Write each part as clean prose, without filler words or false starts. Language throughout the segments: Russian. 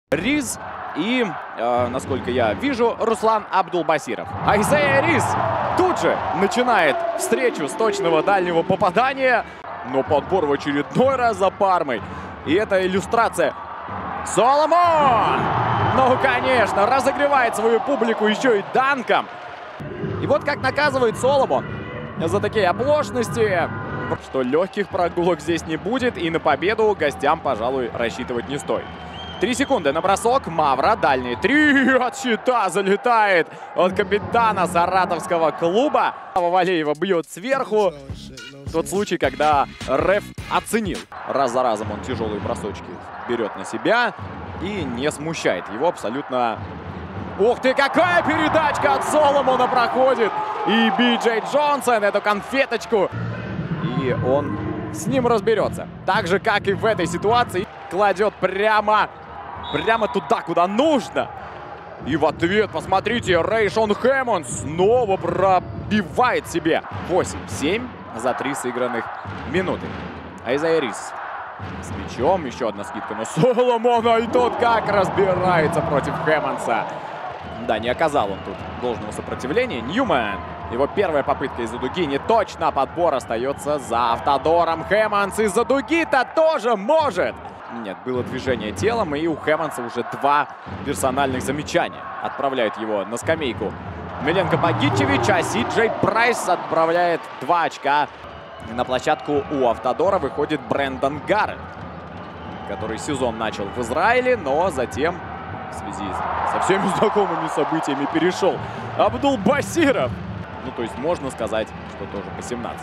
Риз и, насколько я вижу, Руслан Абдулбасиров. Айзея Риз тут же начинает встречу с точного дальнего попадания, но подбор в очередной раз за Пармой. И это иллюстрация. Соломон! Ну, конечно, разогревает свою публику еще и данком. И вот как наказывает Соломон за такие оплошности, что легких прогулок здесь не будет, и на победу гостям, пожалуй, рассчитывать не стоит. 3 секунды на бросок. Мавра. Дальний 3 от щита залетает от капитана саратовского клуба. Валеева бьет сверху. Тот случай, когда реф оценил. Раз за разом он тяжелые бросочки берет на себя и не смущает его абсолютно. Ух ты, какая передачка от Соломона проходит. И Би-Джей Джонсон эту конфеточку. И он с ним разберется. Так же, как и в этой ситуации. Кладет прямо туда, куда нужно. И в ответ, посмотрите, Рейшон Хэммонд снова пробивает себе 8-7 за 3 сыгранных минуты. Айзея Риз с мячом. Еще одна скидка. Но Соломона и тот как разбирается против Хэммонса. Да, не оказал он тут должного сопротивления. Ньюман. Его первая попытка из-за дуги не точно. Подбор остается за Автодором. Хэммонс из-за дуги-то тоже может. Нет, было движение телом, и у Хэммонса уже 2 персональных замечания. Отправляют его на скамейку Миленко Багичевич, а Си-Джей Брайс отправляет 2 очка. На площадку у Автодора выходит Брэндон Гарретт, который сезон начал в Израиле, но затем в связи со всеми знакомыми событиями перешел Абдулбасиров. Ну, то есть можно сказать, что тоже по 17.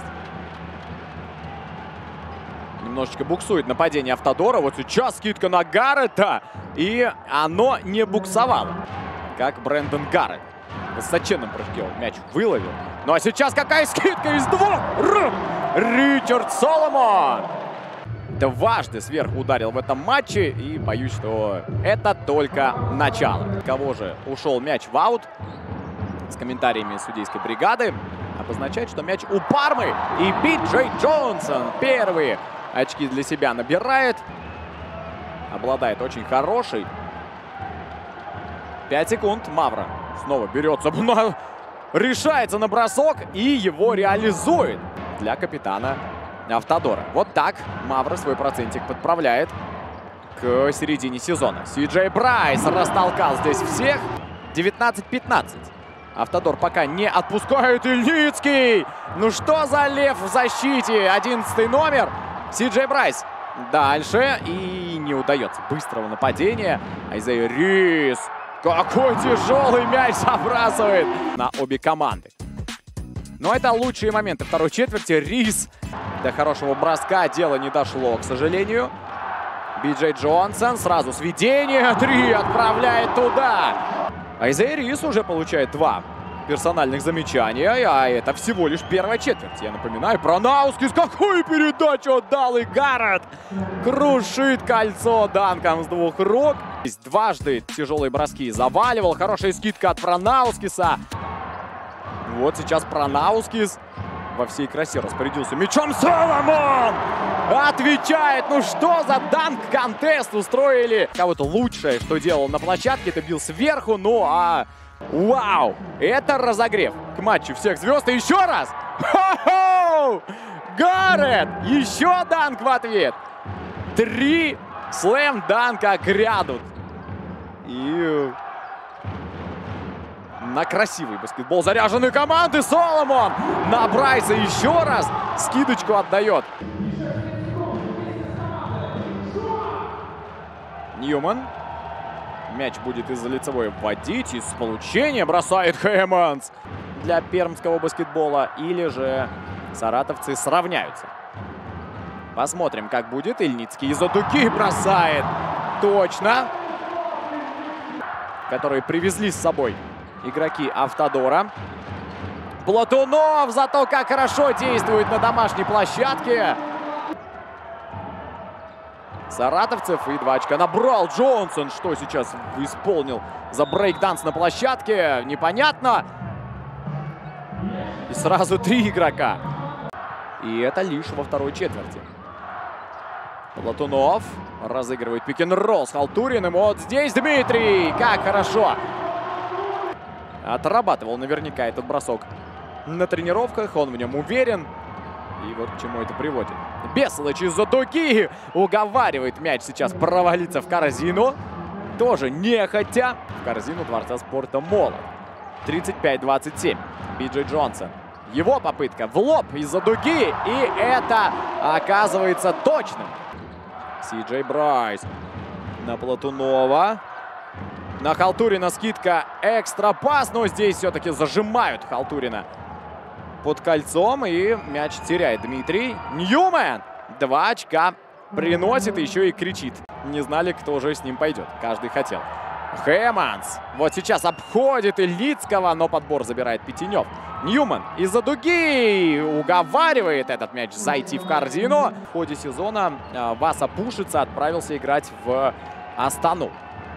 Немножечко буксует нападение Автодора. Вот сейчас скидка на Гарретта. И оно не буксовало. Как Брэндон Гарретт. В высоченном прыжке он мяч выловил. Ну а сейчас какая скидка из 2? Ричард Соломон! Дважды сверху ударил в этом матче. И боюсь, что это только начало. Кого же ушел мяч в аут? С комментариями судейской бригады. Обозначает, что мяч у Пармы. И Би-Джей Джонсон первые очки для себя набирает. Обладает очень хорошей. 5 секунд. Мавра снова берется. Решается на бросок и его реализует для капитана Автодора. Вот так Мавра свой процентик подправляет к середине сезона. Си-Джей Брайс растолкал здесь всех. 19-15. Автодор пока не отпускает. Ильницкий! Ну что за лев в защите? 11 номер. Си-Джей Брайс дальше. И не удается быстрого нападения. Айзея Риз. Какой тяжелый мяч забрасывает на обе команды. Но это лучшие моменты второй четверти. Риз до хорошего броска дело не дошло, к сожалению. Би-Джей Джонсон сразу сведение. 3 отправляет туда. Айзея Риз уже получает 2 персональных замечания, а это всего лишь первая четверть. Я напоминаю, Пранаускис какую передачу отдал, и Гарретт крушит кольцо данком с 2 рук. Дважды тяжелые броски заваливал. Хорошая скидка от Пранаускиса. Вот сейчас Пранаускис во всей красе распорядился мячом. Соломон отвечает. Ну что за данк-контест устроили? Кого-то лучшее, что делал на площадке, это бил сверху. Ну а вау, это разогрев к матчу всех звезд. И еще раз. Хо-хо! Гарретт! Еще данк в ответ. 3 слэм-данка грядут. И на красивый баскетбол заряженной команды Соломон на Брайса еще раз скидочку отдает. Ньюман. Мяч будет из-за лицевой вводить. Из получения бросает Хэммондс для пермского баскетбола. Или же саратовцы сравняются. Посмотрим, как будет. Ильницкий из-за дуги бросает. Точно. Которые привезли с собой игроки Автодора. Платунов зато как хорошо действует на домашней площадке. Саратовцев и 2 очка набрал Джонсон. Что сейчас исполнил за брейкданс на площадке, непонятно. И сразу 3 игрока. И это лишь во второй четверти. Платунов разыгрывает пик-н-ролл с Халтуриным. Вот здесь Дмитрий. Как хорошо. Отрабатывал наверняка этот бросок на тренировках. Он в нем уверен. И вот к чему это приводит. Беслыч из-за дуги уговаривает мяч сейчас провалиться в корзину. Тоже нехотя. В корзину Дворца спорта Молот. 35-27. Би-Джей Джонсон. Его попытка в лоб из-за дуги. И это оказывается точным. Си-Джей Брайс на Платунова. На Халтурина скидка, экстра пас, но здесь все-таки зажимают Халтурина под кольцом. И мяч теряет Дмитрий. Ньюмен 2 очка приносит, еще и кричит. Не знали, кто уже с ним пойдет. Каждый хотел. Хэммонс вот сейчас обходит Ильицкого, но подбор забирает Пятенев. Ньюман из-за дуги уговаривает этот мяч зайти в корзину. В ходе сезона Васа Пушица отправился играть в Астану.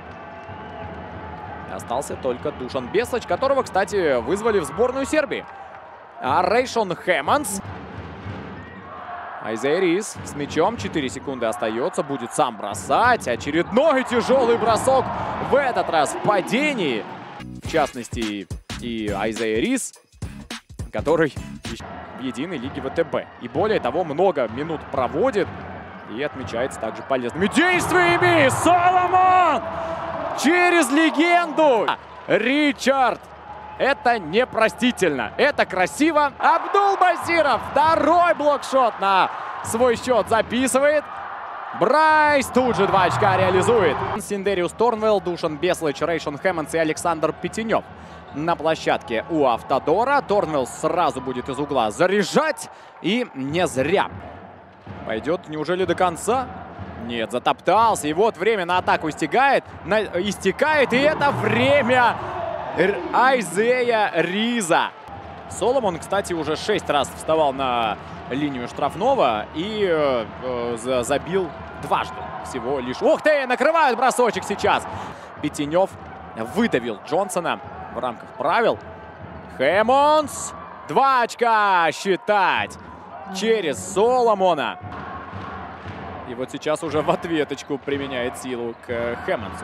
Остался только Душан Беслыч, которого, кстати, вызвали в сборную Сербии. А Рейшон Хэммонс. Айзея Рис с мячом. 4 секунды остается. Будет сам бросать. Очередной тяжелый бросок. В этот раз в падении. В частности, и Айзея Рис, который в единой лиге ВТБ. И более того, много минут проводит. И отмечается также полезными действиями. Соломон! Через легенду! Ричард! Это непростительно. Это красиво. Абдул-Басиров второй блокшот на свой счет записывает. Брайс тут же 2 очка реализует. Синдериус Торнвелл, Душан Беслыч, Рейшон Хэммонс и Александр Пятенев на площадке у Автодора. Торнвелл сразу будет из угла заряжать. И не зря. Пойдет неужели до конца? Нет, затоптался. И вот время на атаку истекает. И это время Айзея Риза. Соломон, кстати, уже 6 раз вставал на линию штрафного и забил дважды всего лишь. Ух ты, накрывают бросочек сейчас. Пятенев выдавил Джонсона в рамках правил. Хэммонс. 2 очка считать через Соломона. И вот сейчас уже в ответочку применяет силу к Хэммонсу.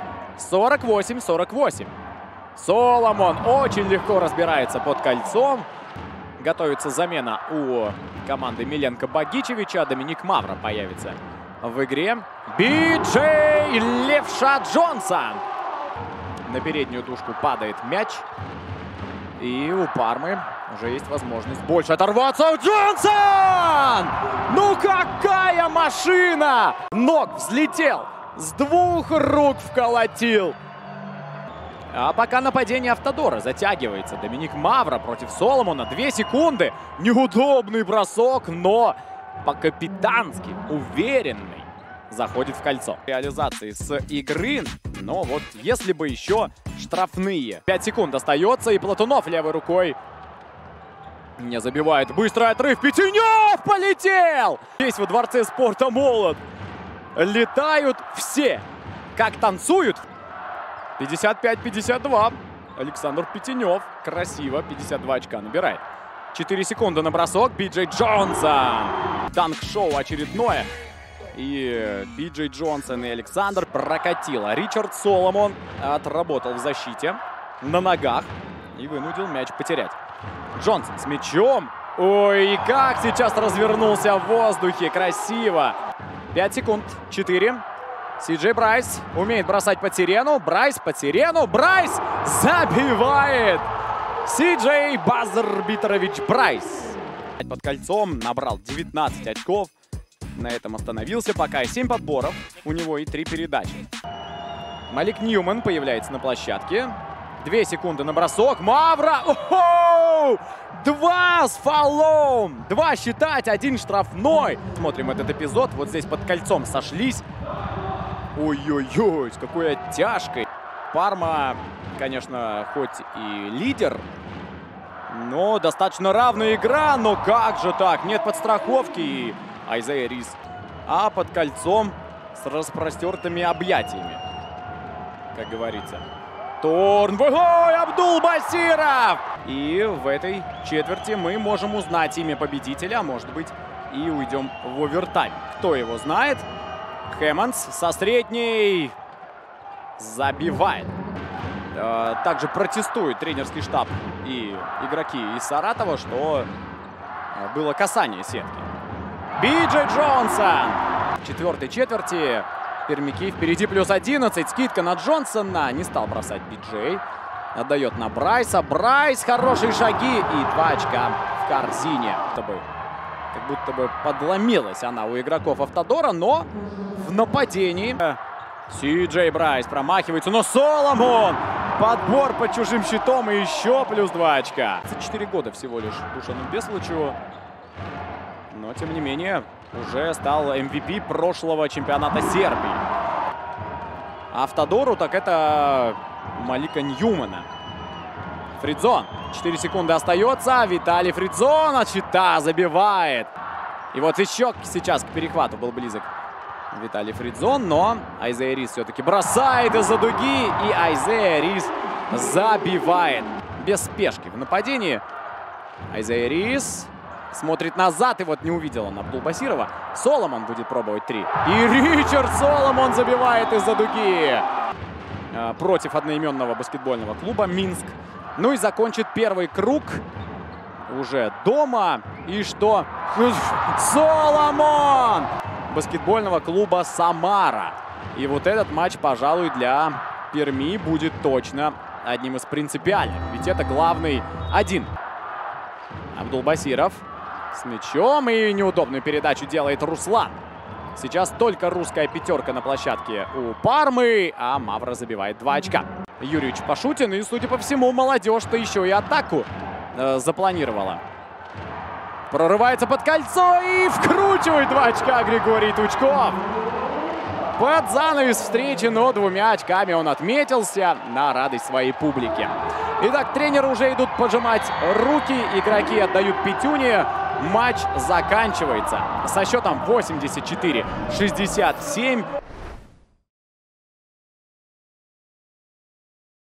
48-48. Соломон очень легко разбирается под кольцом. Готовится замена у команды Миленко-Багичевича. Доминик Мавра появится в игре. Би-Джей Левша Джонсон. На переднюю дужку падает мяч. И у Пармы уже есть возможность больше оторваться. Джонсон! Ну какая машина! Ног взлетел. С 2 рук вколотил. А пока нападение Автодора затягивается. Доминик Мавра против Соломона. 2 секунды. Неудобный бросок, но по-капитански уверенный. Заходит в кольцо. Реализации с игры. Но вот если бы еще штрафные. 5 секунд остается. И Платунов левой рукой не забивает. Быстрый отрыв. Пятенев полетел! Здесь во Дворце спорта Молот летают все. Как танцуют. 55-52. Александр Пятенев. Красиво. 52 очка набирает. 4 секунды на бросок. Би-Джей Джонсон. Данк-шоу очередное. И Би-Джей Джонсон и Александр прокатило. Ричард Соломон отработал в защите. На ногах. И вынудил мяч потерять. Джонсон с мячом. Ой, и как сейчас развернулся в воздухе. Красиво. 5 секунд. 4. Си-Джей Брайс умеет бросать под сирену. Брайс под сирену. Брайс забивает. Си-Джей Базарбитрович Брайс. Под кольцом набрал 19 очков. На этом остановился пока. 7 подборов. У него и 3 передачи. Малик Ньюман появляется на площадке. 2 секунды на бросок. Мавра. О-хо! 2 с фолом. 2 считать, 1 штрафной. Смотрим этот эпизод. Вот здесь под кольцом сошлись. Ой-ой-ой, с какой оттяжкой. Парма, конечно, хоть и лидер, но достаточно равная игра. Но как же так? Нет подстраховки. И Айзея Рис. А под кольцом с распростертыми объятиями, как говорится. Торнвелл, Абдул-Басиров! И в этой четверти мы можем узнать имя победителя, а может быть и уйдем в овертайм. кто его знает. Хэммондс со средней забивает. Также протестует тренерский штаб и игроки из Саратова, что было касание сетки. Би-Джей Джонсон. В четвертой четверти пермяки впереди +11. Скидка на Джонсона. Не стал бросать Би-Джей. Отдает на Брайса. Брайс, хорошие шаги и 2 очка в корзине. Как будто бы подломилась она у игроков Автодора, но в нападении Си-Джей Брайс промахивается, но Соломон! Подбор под чужим щитом и еще +2 очка. 4 года всего лишь Душану Беслычу. Но, тем не менее, уже стал MVP прошлого чемпионата Сербии. Автодору так это Малика Ньюмана. Фридзон. 4 секунды остается. Виталий Фридзон от щита забивает. И вот еще сейчас к перехвату был близок Виталий Фридзон, но Айзея Рис все-таки бросает из-за дуги, и Айзея Рис забивает без спешки в нападении. Айзея Рис смотрит назад, и вот не увидел он Абдулбасирова. Соломон будет пробовать 3. И Ричард Соломон забивает из-за дуги против одноименного баскетбольного клуба Минск. Ну и закончит первый круг уже дома. И что? Соломон! Баскетбольного клуба Самара. И вот этот матч, пожалуй, для Перми будет точно одним из принципиальных. Ведь это главный один. Абдулбасиров с мячом, и неудобную передачу делает Руслан. Сейчас только русская пятерка на площадке у Пармы, а Мавра забивает 2 очка. Юрий Пашутин, и, судя по всему, молодежь-то еще и атаку запланировала. Прорывается под кольцо и вкручивает 2 очка Григорий Тучков. Под занавес встречи, но 2 очками он отметился на радость своей публики. Итак, тренеры уже идут пожимать руки, игроки отдают пятюни. Матч заканчивается со счетом 84-67.